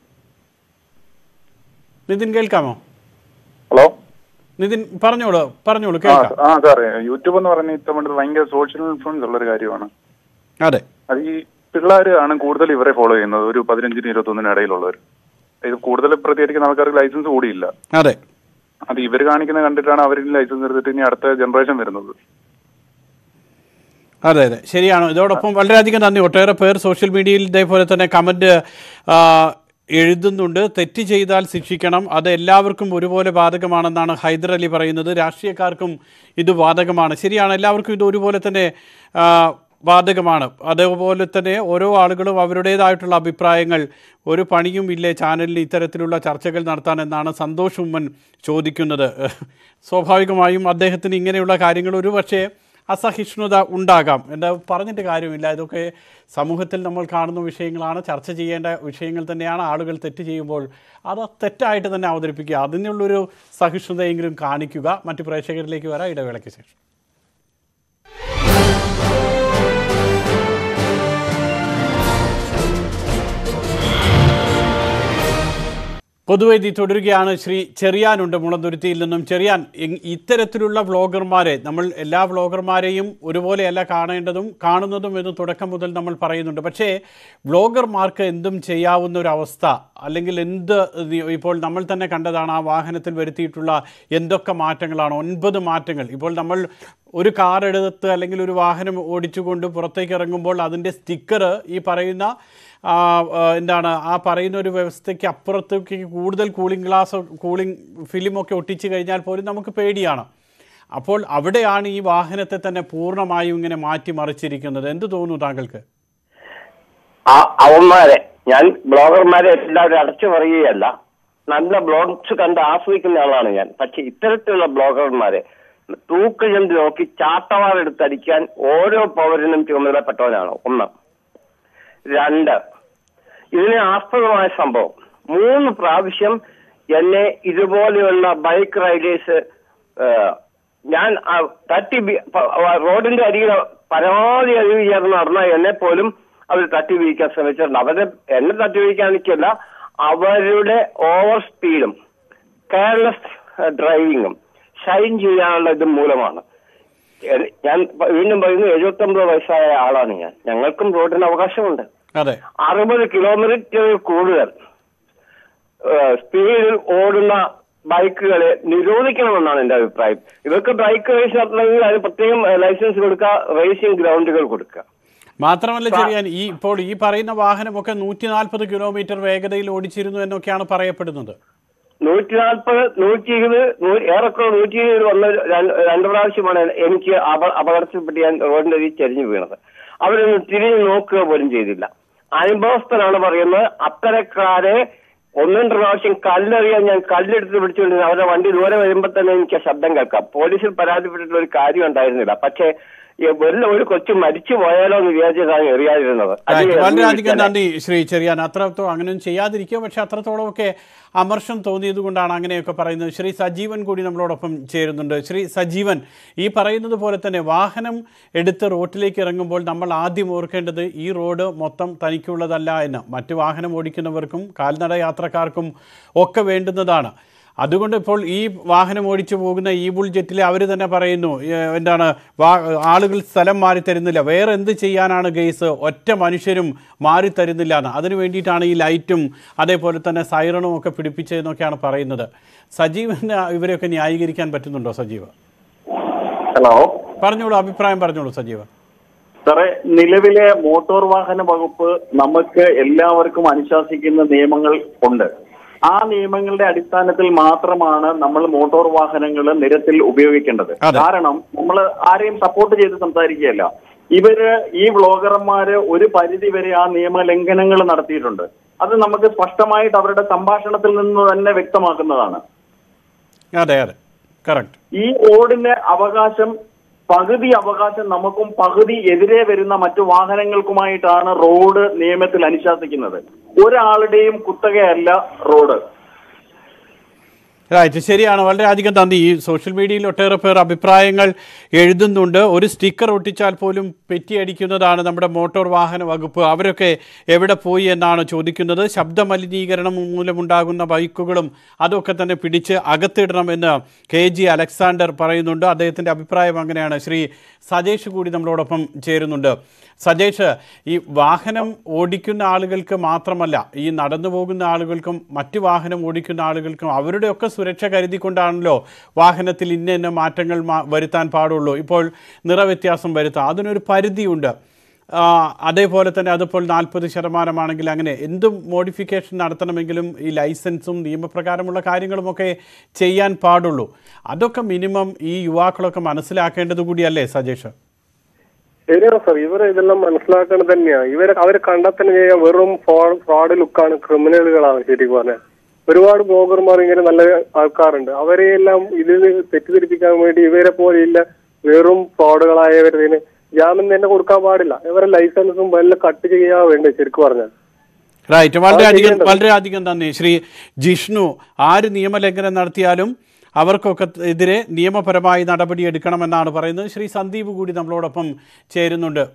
നിതിൻ കേൾക്കാമോ? ഹലോ നിതിൻ പറഞ്ഞോളൂ കേൾക്കാം. സാറേ, യൂട്യൂബ് എന്ന് പറഞ്ഞ ഇത്തവണ ഭയങ്കര സോഷ്യൽ ഇൻഫ്ലുവൻസ് ഉള്ളൊരു കാര്യമാണ്. അതെ, അത് ഈ പിള്ളേർ ആണ് കൂടുതൽ ഇവരെ ഫോളോ ചെയ്യുന്നത്. ഒരു 15-21 ഇടയിലുള്ളവർ. ഇത് കൂടുതൽ പ്രതികരിക്കുന്ന ആൾക്കാർക്ക് ലൈസൻസ് കൂടിയില്ല. അതെ, അത് ഇവർ കാണിക്കുന്നത് കണ്ടിട്ടാണ് അവർ ലൈസൻസ് എടുത്തിട്ട് ഇനി അടുത്ത ജനറേഷൻ വരുന്നത്. അതെ അതെ ശരിയാണ്. ഇതോടൊപ്പം വളരെയധികം നന്ദി. ഒട്ടേറെ പേർ സോഷ്യൽ മീഡിയയിൽ ഇതേപോലെ തന്നെ കമൻറ്റ് എഴുതുന്നുണ്ട്. തെറ്റ് ചെയ്താൽ ശിക്ഷിക്കണം, അത് എല്ലാവർക്കും ഒരുപോലെ ബാധകമാണെന്നാണ് ഹൈദർ അലി പറയുന്നത്. രാഷ്ട്രീയക്കാർക്കും ഇത് ബാധകമാണ്. ശരിയാണ്, എല്ലാവർക്കും ഇത് ഒരുപോലെ തന്നെ ബാധകമാണ്. അതേപോലെ തന്നെ ഓരോ ആളുകളും അവരുടേതായിട്ടുള്ള അഭിപ്രായങ്ങൾ, ഒരു പണിയും ഇല്ലേ ചാനലിൽ ഇത്തരത്തിലുള്ള ചർച്ചകൾ നടത്താൻ എന്നാണ് സന്തോഷ് ഉമ്മൻ ചോദിക്കുന്നത്. സ്വാഭാവികമായും അദ്ദേഹത്തിന് ഇങ്ങനെയുള്ള കാര്യങ്ങൾ ഒരു പക്ഷേ അസഹിഷ്ണുത ഉണ്ടാകാം എന്ന് പറഞ്ഞിട്ട് കാര്യമില്ല. ഇതൊക്കെ സമൂഹത്തിൽ നമ്മൾ കാണുന്ന വിഷയങ്ങളാണ്, ചർച്ച ചെയ്യേണ്ട വിഷയങ്ങൾ തന്നെയാണ്. ആളുകൾ തെറ്റ് ചെയ്യുമ്പോൾ അത് തെറ്റായിട്ട് തന്നെ അവതരിപ്പിക്കുക, അതിനുള്ളൊരു സഹിഷ്ണുതയെങ്കിലും കാണിക്കുക. മറ്റു പ്രേക്ഷകരിലേക്ക് വരാം ഇടവേളയ്ക്ക് ശേഷം. പൊതുവേദി തുടരുകയാണ്. ശ്രീ ചെറിയാനുണ്ട് മുളന്തുരുത്തിയിൽ നിന്നും. ചെറിയാൻ, ഇത്തരത്തിലുള്ള വ്ളോഗർമാരെ നമ്മൾ എല്ലാ വ്ളോഗർമാരെയും ഒരുപോലെയല്ല കാണേണ്ടതും കാണുന്നതും എന്ന് തുടക്കം മുതൽ നമ്മൾ പറയുന്നുണ്ട്. പക്ഷേ വ്ളോഗർമാർക്ക് എന്തും ചെയ്യാവുന്ന ഒരു അവസ്ഥ, അല്ലെങ്കിൽ ഇപ്പോൾ നമ്മൾ തന്നെ കണ്ടതാണ് ആ വാഹനത്തിൽ വരുത്തിയിട്ടുള്ള എന്തൊക്കെ മാറ്റങ്ങളാണ്, 9 മാറ്റങ്ങൾ. ഇപ്പോൾ നമ്മൾ ഒരു കാർ എടുത്ത് അല്ലെങ്കിൽ ഒരു വാഹനം ഓടിച്ചുകൊണ്ട് പുറത്തേക്ക് ഇറങ്ങുമ്പോൾ അതിൻ്റെ സ്റ്റിക്കർ ഈ പറയുന്ന ആ പറയുന്ന ഒരു വ്യവസ്ഥയ്ക്ക് അപ്പുറത്തേക്ക് കൂടുതൽ കൂളിംഗ് ഫിലിമൊക്കെ ഒട്ടിച്ചു കഴിഞ്ഞാൽ പോലും നമുക്ക് പേടിയാണ്. അപ്പോൾ അവിടെയാണ് ഈ വാഹനത്തെ തന്നെ പൂർണ്ണമായും ഇങ്ങനെ മാറ്റിമറിച്ചിരിക്കുന്നത്. എന്ത് തോന്നുന്നു താങ്കൾക്ക്? അവന്മാരെ, ഞാൻ ബ്ലോഗർമാരെ എല്ലാവരും അടച്ചു പറയുകയല്ല, നല്ല ബ്ലോഗ്സ് കണ്ട് ആസ്വദിക്കുന്ന ആളാണ് ഞാൻ. പക്ഷെ ഇത്തരത്തിലുള്ള ബ്ലോഗർമാരെ തൂക്കുചന്തി നോക്കി ചാട്ടവാറെടുത്തടിക്കാൻ ഓരോ പൗരനും ചുമതലപ്പെട്ടവനാണ്. 1. 2, ഇതിന് ആസ്പദമായ സംഭവം 3 പ്രാവശ്യം എന്നെ ഇതുപോലെയുള്ള ബൈക്ക് റൈഡേഴ്സ് ഞാൻ റോഡിന്റെ അരികിൽ പരമാവധി അരിവ് ചേർന്ന് നടന്ന എന്നെ പോലും അവർ തട്ടി വീഴിക്കാൻ ശ്രമിച്ചിട്ടുണ്ട്. എന്നെ തട്ടി വീഴിക്കാനിക്കല്ല, അവരുടെ ഓവർ സ്പീഡും കെയർലെസ് ഡ്രൈവിങ്ങും ഷൈൻ ചെയ്യാനുള്ള ഇത് മൂലമാണ്. ഞാൻ വീണ്ടും പറയുന്നു, 79 വയസ്സായ ആളാണ് ഞാൻ. ഞങ്ങൾക്കും റോഡിന് അവകാശമുണ്ട്. 60 കിലോമീറ്റർ കൂടുതൽ സ്പീഡിൽ ഓടുന്ന ബൈക്കുകളെ നിരോധിക്കണമെന്നാണ് എന്റെ അഭിപ്രായം. ഇവർക്ക് ബൈക്ക് റേസ് നടത്തണമെങ്കിൽ അതിന് പ്രത്യേകം ലൈസൻസ് കൊടുക്കുക, റേസിംഗ് ഗ്രൗണ്ടുകൾ കൊടുക്കുക. മാത്രമല്ല ചെറിയാൻ, ഇപ്പോൾ ഈ പറയുന്ന വാഹനമൊക്കെ 140 കിലോമീറ്റർ വേഗതയിൽ ഓടിച്ചിരുന്നു എന്നൊക്കെയാണ് പറയപ്പെടുന്നത്. 140, 120, ഏറെക്കുറെ 120 വന്ന 2 പ്രാവശ്യമാണ് എനിക്ക് അപകടത്തിൽപ്പെട്ട് ഞാൻ റോഡിന്റെ അരികിൽ ചെരിഞ്ഞു വീണത്. അവരൊന്നും തിരിഞ്ഞു നോക്കുക പോലും ചെയ്തില്ല. അനുഭവസ്ഥനാണ് പറയുന്നത്. അത്തരക്കാരെ 1-2 പ്രാവശ്യം കല്ലെറിയാൻ ഞാൻ കല്ലെടുത്ത് പിടിച്ചുകൊണ്ടിരുന്നു. അവരുടെ വണ്ടി ദൂരെ വരുമ്പോൾ തന്നെ എനിക്ക് ശബ്ദം കേൾക്കാം. പോലീസിൽ പരാതിപ്പെട്ടിട്ടുള്ള ഒരു കാര്യം ഉണ്ടായിരുന്നില്ല. പക്ഷേ ഒരു കൊച്ചു മരിച്ചു പോയാലോ എന്ന് വിചാരിച്ചതാണ് എറിയാതിരുന്നത്. വളരെയധികം നന്ദി ശ്രീ ചെറിയാൻ. അത്രത്തോളം അങ്ങനെയൊന്നും ചെയ്യാതിരിക്കുക, പക്ഷെ അത്രത്തോളമൊക്കെ അമർഷം തോന്നിയത് കൊണ്ടാണ് അങ്ങനെയൊക്കെ പറയുന്നത്. ശ്രീ സജീവൻ കൂടി നമ്മളോടൊപ്പം ചേരുന്നുണ്ട്. ശ്രീ സജീവൻ, ഈ പറയുന്നത് പോലെ തന്നെ വാഹനം എടുത്ത് റോഡിലേക്ക് ഇറങ്ങുമ്പോൾ നമ്മൾ ആദ്യം ഓർക്കേണ്ടത് ഈ റോഡ് മൊത്തം തനിക്കുള്ളതല്ല എന്ന്. മറ്റു വാഹനം ഓടിക്കുന്നവർക്കും കാൽനട യാത്രക്കാർക്കും ഒക്കെ വേണ്ടുന്നതാണ്. അതുകൊണ്ട് ഇപ്പോൾ ഈ വാഹനം ഓടിച്ചു പോകുന്ന Ebulljetലെ അവർ തന്നെ പറയുന്നു, ആളുകൾ സ്ഥലം മാറി തരുന്നില്ല. വേറെ എന്ത് ചെയ്യാനാണ് ഗെയ്സ്, ഒറ്റ മനുഷ്യരും മാറി തരുന്നില്ല എന്ന്. അതിനു വേണ്ടിയിട്ടാണ് ഈ ലൈറ്റും അതേപോലെ തന്നെ സൈറണും ഒക്കെ പിടിപ്പിച്ചതെന്നൊക്കെയാണ് പറയുന്നത്. സജീവന് ഇവരെയൊക്കെ ന്യായീകരിക്കാൻ പറ്റുന്നുണ്ടോ? സജീവ ഹലോ, പറഞ്ഞോളൂ, അഭിപ്രായം പറഞ്ഞോളൂ സജീവ. സാറേ, നിലവിലെ മോട്ടോർ വാഹന വകുപ്പ് നമുക്ക് എല്ലാവർക്കും അനുശാസിക്കുന്ന നിയമങ്ങൾ ഉണ്ട്. ആ നിയമങ്ങളുടെ അടിസ്ഥാനത്തിൽ മാത്രമാണ് നമ്മൾ മോട്ടോർ വാഹനങ്ങൾ നിരത്തിൽ ഉപയോഗിക്കേണ്ടത്. കാരണം നമ്മൾ ആരെയും സപ്പോർട്ട് ചെയ്ത് സംസാരിക്കുകയല്ല. ഈ വ്ളോഗർമാര് ഒരു പരിധി വരെ ആ നിയമലംഘനങ്ങൾ നടത്തിയിട്ടുണ്ട്. അത് നമുക്ക് സ്പഷ്ടമായിട്ട് അവരുടെ സംഭാഷണത്തിൽ നിന്ന് തന്നെ വ്യക്തമാക്കുന്നതാണ്. ഈ റോഡിന്റെ പകുതി അവകാശം നമുക്കും പകുതി എതിരെ വരുന്ന മറ്റു വാഹനങ്ങൾക്കുമായിട്ടാണ് റോഡ് നിയമത്തിൽ അനുശാസിക്കുന്നത്. ഒരാളുടെയും കുത്തകയല്ല റോഡ്. ശരിയാണ്. വളരെയധികം നന്ദി. ഈ സോഷ്യൽ മീഡിയയിൽ ഒട്ടേറെ പേർ അഭിപ്രായങ്ങൾ എഴുതുന്നുണ്ട്. ഒരു സ്റ്റിക്കർ ഒട്ടിച്ചാൽ പോലും പെറ്റിയടിക്കുന്നതാണ് നമ്മുടെ മോട്ടോർ വാഹന വകുപ്പ്. അവരൊക്കെ എവിടെ പോയി എന്നാണ് ചോദിക്കുന്നത്. ശബ്ദ മലിനീകരണം മൂലമുണ്ടാകുന്ന ബൈക്കുകളും അതൊക്കെ തന്നെ പിടിച്ച് അകത്തിടണമെന്ന് KG അലക്സാണ്ടർ പറയുന്നുണ്ട്. അദ്ദേഹത്തിൻ്റെ അഭിപ്രായം അങ്ങനെയാണ്. ശ്രീ സജേഷ് കൂടി നമ്മളോടൊപ്പം ചേരുന്നുണ്ട്. സജേഷ്, ഈ വാഹനം ഓടിക്കുന്ന ആളുകൾക്ക് മാത്രമല്ല, ഈ നടന്നു പോകുന്ന ആളുകൾക്കും മറ്റു വാഹനം ഓടിക്കുന്ന ആളുകൾക്കും അവരുടെയൊക്കെ സുരക്ഷ കരുതിക്കൊണ്ടാണല്ലോ വാഹനത്തിൽ ഇന്ന മാറ്റങ്ങൾ വരുത്താൻ പാടുള്ളൂ. ഇപ്പോൾ നിറവ്യത്യാസം വരുത്താം, അതിനൊരു പരിധിയുണ്ട്. അതേപോലെ തന്നെ അതിപ്പോൾ 40% അങ്ങനെ എന്തും മോഡിഫിക്കേഷൻ നടത്തണമെങ്കിലും ഈ ലൈസൻസും നിയമപ്രകാരമുള്ള കാര്യങ്ങളുമൊക്കെ ചെയ്യാൻ പാടുള്ളൂ. അതൊക്കെ മിനിമം ഈ യുവാക്കളൊക്കെ മനസ്സിലാക്കേണ്ടത് കൂടിയല്ലേ സജേഷ്? ശരിയാണ് സാർ, ഇതെല്ലാം മനസ്സിലാക്കേണ്ടത് തന്നെയാണ്. അവരെ കണ്ടെത്തന്നെ ചെയ്യാൻ വെറും ഫ്രോഡ് ലുക്കാണ്, ക്രിമിനലുകളാണ് ശരിക്കും പറഞ്ഞാൽ. ഒരുപാട് ബ്ലോഗർമാർ ഇങ്ങനെ നല്ല ആൾക്കാരുണ്ട്. അവരെയെല്ലാം ഇതിൽ തെറ്റിദ്ധരിപ്പിക്കാൻ വേണ്ടി ഇവരെ പോലെയില്ല വെറും ഫ്രോഡുകളായവരതിന് ജാമ്യം തന്നെ കൊടുക്കാൻ പാടില്ല. ഇവരെ ലൈസൻസും വല്ല കട്ട് ചെയ്യാൻ വേണ്ടി ശരിക്കും പറഞ്ഞാൽ. റൈറ്റ്. വളരെയധികം നന്ദി ശ്രീ ജിഷ്ണു. ആര് നിയമലംഘനം നടത്തിയാലും അവർക്കൊക്കെ എതിരെ നിയമപരമായി നടപടിയെടുക്കണമെന്നാണ് പറയുന്നത്. ശ്രീ സന്ദീപ് കൂടി നമ്മളോടൊപ്പം ചേരുന്നുണ്ട്.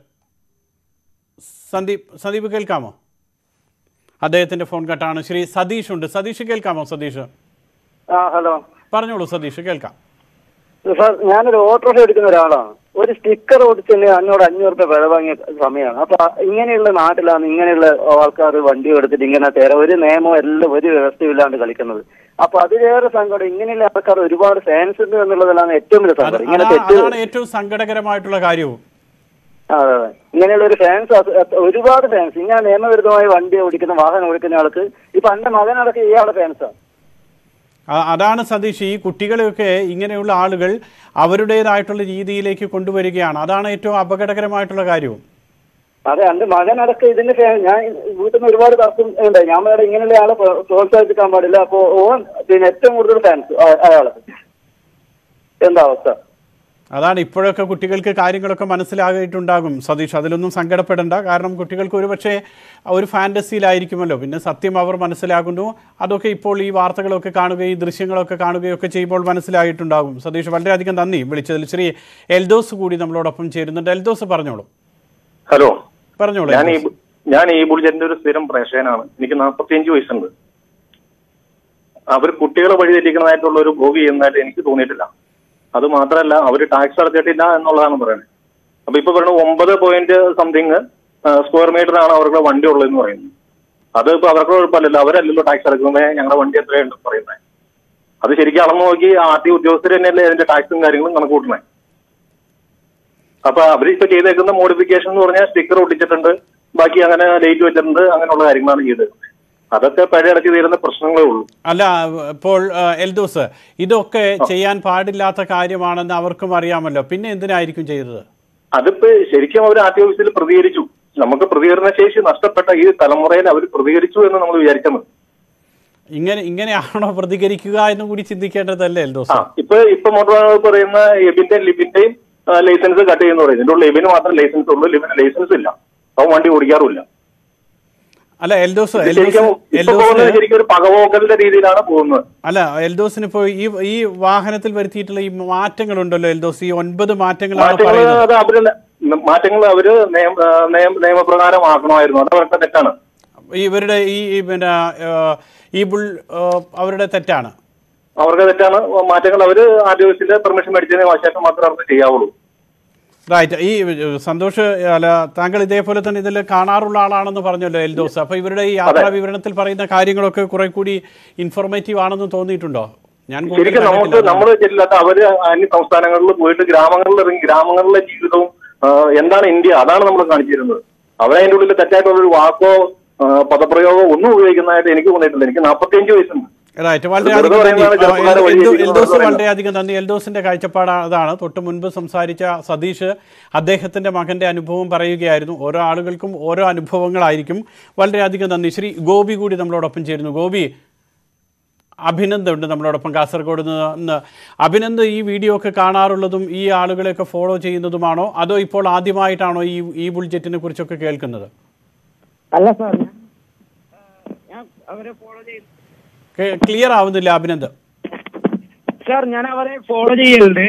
സന്ദീപ് കേൾക്കാമോ? അദ്ദേഹത്തിൻ്റെ ഫോൺ കട്ടാണ്. ശ്രീ സതീഷ് ഉണ്ട്. സതീഷ് കേൾക്കാമോ? സതീഷ് ഹലോ, പറഞ്ഞോളൂ സതീഷ്, കേൾക്കാം. സാർ, ഞാനൊരു ഓട്ടോറിക്ഷ എടുക്കുന്ന ഒരാളാണ്. ഒരു സ്റ്റിക്കർ ഓടിച്ചെന്നെ എന്നോട് 500 രൂപ വില വാങ്ങിയ സമയമാണ്. അപ്പൊ ഇങ്ങനെയുള്ള നാട്ടിലാണ് ഇങ്ങനെയുള്ള ആൾക്കാർ വണ്ടി എടുത്തിട്ട് ഇങ്ങനെ ഒരു നിയമം എല്ലാം ഒരു വ്യവസ്ഥയില്ലാണ്ട് കളിക്കുന്നത്. അപ്പൊ അതിലേറെ സങ്കടം ഇങ്ങനെയുള്ള ആൾക്കാർ ഒരുപാട് ഫാൻസ് ഉണ്ട് എന്നുള്ളതാണ് ഏറ്റവും വലിയ സങ്കടം. ഇങ്ങനെ അതാണ് ഏറ്റവും സങ്കടകരമായിട്ടുള്ള കാര്യവും. അതെ, ഇങ്ങനെയുള്ള ഒരു ഫാൻസ്, ഒരുപാട് ഫാൻസ്. ഇങ്ങനെ നിയമവിരുദ്ധമായി വണ്ടി ഓടിക്കുന്ന വാഹനം ഓടിക്കുന്ന ആൾക്ക് ഇപ്പൊ എന്റെ മകനടക്കം ഇയാളുടെ ഫാൻസാണ്. അതാണ് സതീഷ്, ഈ കുട്ടികളെയൊക്കെ ഇങ്ങനെയുള്ള ആളുകൾ അവരുടേതായിട്ടുള്ള രീതിയിലേക്ക് കൊണ്ടുവരികയാണ്. അതാണ് ഏറ്റവും അപകടകരമായിട്ടുള്ള കാര്യവും. അതെ, എന്റെ മകനടക്കം ഇതിന്റെ ഞാൻ വീട്ടിൽ നിന്ന് ഒരുപാട് തർക്കം ഉണ്ട്. ഞാൻ വേറെ ഇങ്ങനെയുള്ള ആളെ പ്രോത്സാഹിപ്പിക്കാൻ പാടില്ല. അപ്പൊ ഓൻ പിന്നെ ഏറ്റവും കൂടുതൽ ഫാൻസ് അയാള്. എന്താ അവസ്ഥ? അതാണ് ഇപ്പോഴൊക്കെ കുട്ടികൾക്ക് കാര്യങ്ങളൊക്കെ മനസ്സിലായിട്ടുണ്ടാകും സതീഷ്, അതിലൊന്നും സങ്കടപ്പെടേണ്ട. കാരണം കുട്ടികൾക്ക് ഒരുപക്ഷെ ഒരു ഫാൻറ്റസിയിലായിരിക്കുമല്ലോ, പിന്നെ സത്യം അവർ മനസ്സിലാക്കുന്നു. അതൊക്കെ ഇപ്പോൾ ഈ വാർത്തകളൊക്കെ കാണുകയും ദൃശ്യങ്ങളൊക്കെ കാണുകയൊക്കെ ചെയ്യുമ്പോൾ മനസ്സിലായിട്ടുണ്ടാകും. സതീഷ്, വളരെയധികം നന്ദി വിളിച്ചതിൽ. ശ്രീ എൽദോസ് കൂടി നമ്മളോടൊപ്പം ചേരുന്നുണ്ട്. എൽദോസ് പറഞ്ഞോളൂ. ഹലോ, പറഞ്ഞോളൂ. ഞാൻ Ebulljetന്റെ ഒരു സ്ഥിരം പ്രേക്ഷകനാണ്. എനിക്ക് 45 വയസ്സുണ്ട്. അവർ കുട്ടികളെ വഴിതെറ്റിക്കുന്നതായിട്ടുള്ള ഒരു ബ്ലോഗ് ചെയ്യുന്നതായിട്ട് എനിക്ക് തോന്നിയിട്ടില്ല. അത് മാത്രമല്ല, അവർ ടാക്സ് അടച്ചിട്ടില്ല എന്നുള്ളതാണ് പറയുന്നത്. അപ്പൊ ഇപ്പൊ പറയുന്നത് 9 സ്ക്വയർ മീറ്റർ ആണ് അവരുടെ വണ്ടി ഉള്ളതെന്ന് പറയുന്നത്. അത് ഇപ്പൊ അവർക്ക് കുഴപ്പമില്ലല്ലോ, അവരല്ലല്ലോ ടാക്സ് അടക്കുന്നത്. ഞങ്ങളുടെ വണ്ടി എത്രയുണ്ട് പറയുന്നത്. അത് ശരിക്കും അളന്നു നോക്കി RTO ഉദ്യോഗസ്ഥർ തന്നെയല്ലേ അതിന്റെ ടാക്സും കാര്യങ്ങളും കണക്ക് കൂട്ടണേ. അപ്പൊ അവരിപ്പോ ചെയ്തേക്കുന്ന മോഡിഫിക്കേഷൻ എന്ന് പറഞ്ഞാൽ സ്റ്റിക്കർ ഒട്ടിച്ചിട്ടുണ്ട്, ബാക്കി അങ്ങനെ ലൈറ്റ് വെച്ചിട്ടുണ്ട്, അങ്ങനെയുള്ള കാര്യങ്ങളാണ് ചെയ്തത്. അതൊക്കെ പഴയടച്ച് തീരുന്ന പ്രശ്നങ്ങളേ ഉള്ളൂ. അല്ല, ഇപ്പോൾ എൽദോസ്, ഇതൊക്കെ ചെയ്യാൻ പാടില്ലാത്ത കാര്യമാണെന്ന് അവർക്കും അറിയാമല്ലോ, പിന്നെ എന്തിനായിരിക്കും ചെയ്തത്? അതിപ്പോ ശരിക്കും അവർ RTO ഓഫീസിൽ പ്രതികരിച്ചു. നമുക്ക് പ്രതികരണ ശേഷി നഷ്ടപ്പെട്ട ഈ തലമുറയിൽ അവർ പ്രതികരിച്ചു എന്ന് നമ്മൾ വിചാരിക്കുന്നത്. ഇങ്ങനെയാണോ പ്രതികരിക്കുക എന്ന് കൂടി ചിന്തിക്കേണ്ടതല്ലേ എൽദോസ്? ഇപ്പൊ മോട്ടോർ പറയുന്ന ലിബിന്റെയും ലൈസൻസ് കട്ട് ചെയ്യുന്ന പറയുന്നത്. ഇതിന്റെ ലിബിന് മാത്രം ലൈസൻസ് ഉള്ളൂ, ലിബിന് ലൈസൻസ് ഇല്ല. അവൻ വണ്ടി ഓടിക്കാറുമില്ല. അല്ല എൽദോസ്, ശരിക്കും ഒരു പകപോക്കലിന്റെ രീതിയിലാണ് പോകുന്നത്. അല്ല എൽദോസിന് ഇപ്പോൾ ഈ വാഹനത്തിൽ വരുത്തിയിട്ടുള്ള ഈ മാറ്റങ്ങളുണ്ടല്ലോ എൽദോസ്, ഈ 9 മാറ്റങ്ങളാണ് മാറ്റങ്ങൾ അവര് നിയമപ്രകാരമാക്കണമായിരുന്നു. അത് അവരുടെ തെറ്റാണ്. ഇവരുടെ ഈ പിന്നെ അവരുടെ തെറ്റാണ്. അവർക്ക് തെറ്റാണ്. മാറ്റങ്ങൾ അവര് RTO പെർമിഷൻ മേടിച്ചതിന് ശേഷം മാത്രമേ അവർക്ക് ചെയ്യാവുള്ളൂ. റൈറ്റ്. ഈ സന്തോഷ്, അല്ല താങ്കൾ ഇതേപോലെ തന്നെ ഇതിൽ കാണാറുള്ള ആളാണെന്ന് പറഞ്ഞല്ലോ എൽദോസ്. അപ്പൊ ഇവരുടെ ഈ യാത്രാ വിവരണത്തിൽ പറയുന്ന കാര്യങ്ങളൊക്കെ കുറെ കൂടി ഇൻഫോർമേറ്റീവ് ആണെന്ന് തോന്നിയിട്ടുണ്ടോ? ശരിക്കും നമ്മൾ ചെല്ലാത്ത അവര് അന്യ സംസ്ഥാനങ്ങളിൽ പോയിട്ട് ഗ്രാമങ്ങളിൽ ഇറങ്ങി ഗ്രാമങ്ങളിലെ ജീവിതവും എന്താണ് ഇന്ത്യ, അതാണ് നമ്മൾ കാണിച്ചു തരുന്നത്. അവരതിൻ്റെ ഉള്ളിൽ തെറ്റായിട്ടുള്ളൊരു വാക്കോ പദപ്രയോഗമോ ഒന്നും ഉപയോഗിക്കുന്നതായിട്ട് എനിക്ക് തോന്നിയിട്ടില്ല. എനിക്ക് 45 വയസ്സുണ്ട്. റൈറ്റ്. വളരെയധികം നന്ദി. എൽദോസിന്റെ കാഴ്ചപ്പാട് അതാണ്. തൊട്ട് മുൻപ് സംസാരിച്ച സതീഷ് അദ്ദേഹത്തിന്റെ മകന്റെ അനുഭവം പറയുകയായിരുന്നു. ഓരോ ആളുകൾക്കും ഓരോ അനുഭവങ്ങളായിരിക്കും. വളരെയധികം നന്ദി. ശ്രീ ഗോപി കൂടി നമ്മളോടൊപ്പം ചേരുന്നു. ഗോപി, അഭിനന്ദ് ഉണ്ട് നമ്മളോടൊപ്പം കാസർഗോഡ് നിന്ന്. അഭിനന്ദ്, ഈ വീഡിയോ ഒക്കെ കാണാറുള്ളതും ഈ ആളുകളെയൊക്കെ ഫോളോ ചെയ്യുന്നതുമാണോ, അതോ ഇപ്പോൾ ആദ്യമായിട്ടാണോ ഈ Ebulljetനെ കുറിച്ചൊക്കെ കേൾക്കുന്നത്? അല്ല സാർ, ഞാൻ അവരെ ഫോളോ ചെയ്തു. ക്ലിയർ ആവുന്നില്ല അഭിനന്ദ്. സാർ, ഞാൻ അവരെ ഫോളോ ചെയ്യലുണ്ട്.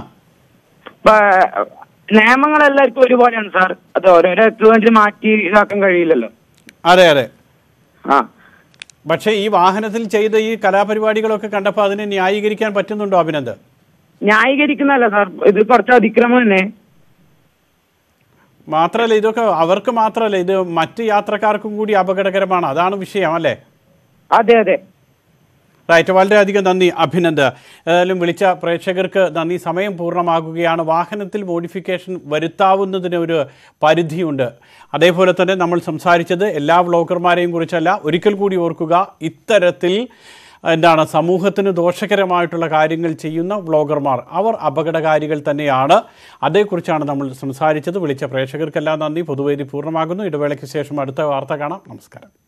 നിയമങ്ങൾ എല്ലാവർക്കും ഒരുപോലെയാണ് സാർ. അത് ഓരോരോ എക്സ്പീരിയൻസ് മാറ്റി ഇതാക്കാൻ കഴിയില്ലല്ലോ. അതെ അതെ. പക്ഷേ ഈ വാഹനത്തിൽ ചെയ്ത ഈ കലാപരിപാടികളൊക്കെ കണ്ടപ്പോൾ അതിനെ ന്യായീകരിക്കാൻ പറ്റുന്നുണ്ടോ അഭിനന്ദ്? ന്യായീകരിക്കുന്നല്ല സാർ, ഇത് കുറച്ച് അതിക്രമം തന്നെ. മാത്രമല്ല, ഇതൊക്കെ അവർക്ക് മാത്രമല്ല, ഇത് മറ്റ് യാത്രക്കാർക്കും കൂടി അപകടകരമാണ്. അതാണ് വിഷയം അല്ലേ? അതെ അതെ. റൈറ്റ്. വളരെയധികം നന്ദി അഭിനന്ദ്. ഏതായാലും വിളിച്ച പ്രേക്ഷകർക്ക് നന്ദി. സമയം പൂർണ്ണമാകുകയാണ്. വാഹനത്തിൽ മോഡിഫിക്കേഷൻ വരുത്താവുന്നതിന് ഒരു പരിധിയുണ്ട്. അതേപോലെ തന്നെ നമ്മൾ സംസാരിച്ചത് എല്ലാ വ്ളോഗർമാരെയും കുറിച്ചല്ല. ഒരിക്കൽ കൂടി ഓർക്കുക, ഇത്തരത്തിൽ സമൂഹത്തിന് ദോഷകരമായിട്ടുള്ള കാര്യങ്ങൾ ചെയ്യുന്ന വ്ളോഗർമാർ അവർ അപകടകാരികൾ തന്നെയാണ്. അതേക്കുറിച്ചാണ് നമ്മൾ സംസാരിച്ചത്. വിളിച്ച പ്രേക്ഷകർക്കെല്ലാം നന്ദി. പൊതുവേദി പൂർണ്ണമാകുന്നു. ഇടവേളയ്ക്ക് ശേഷം അടുത്ത വാർത്ത കാണാം. നമസ്കാരം.